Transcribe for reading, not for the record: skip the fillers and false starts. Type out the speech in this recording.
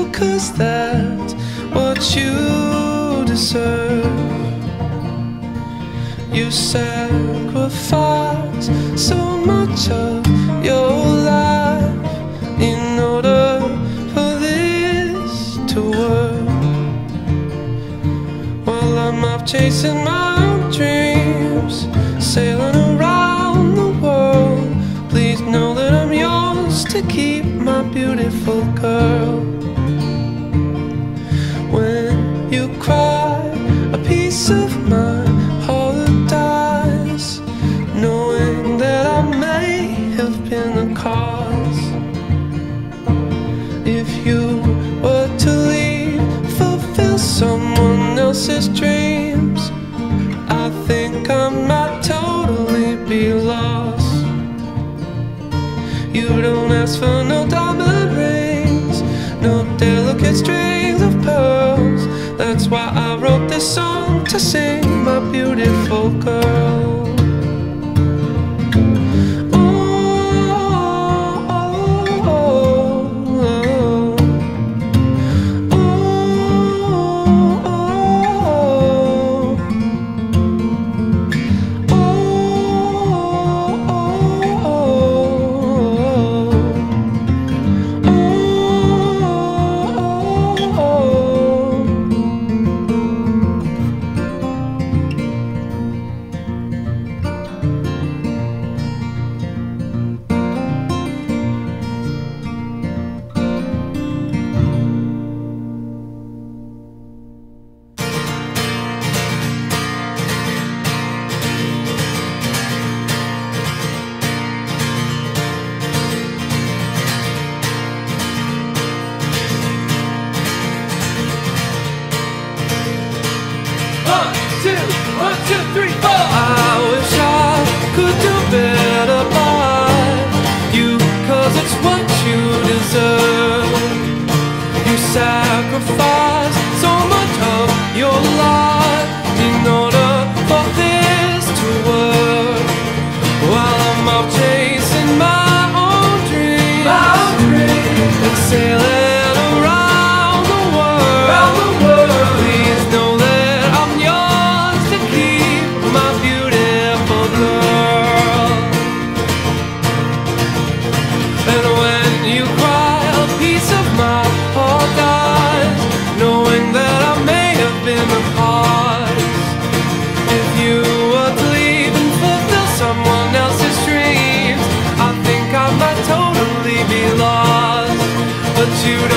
'cause that's what you deserve. You sacrifice so much of your life in order for this to work. While I'm off chasing my own dreams, sailing around the world, please know that I'm yours to keep, my beautiful girl. When you cry, a piece of my heart dies, knowing that I may have been the cause. If you were to leave, fulfill someone else's dreams, I think I might totally be lost. You don't ask for no diamond rings, no delicate strings of pearls. That's why I wrote this song to sing, my beautiful girl. One, two, three, four. I wish I could do better by you, 'cause it's what you deserve. You sacrifice so much of your life in order for this to work. While I'm off chasing my own dreams, and sailing around the world, please know that I'm yours to keep, my beautiful girl. And when you cry, a piece of my heart dies, knowing that I may have been the cause. If you were to leave and fulfill someone else's dreams, I think I might totally be lost. But you don't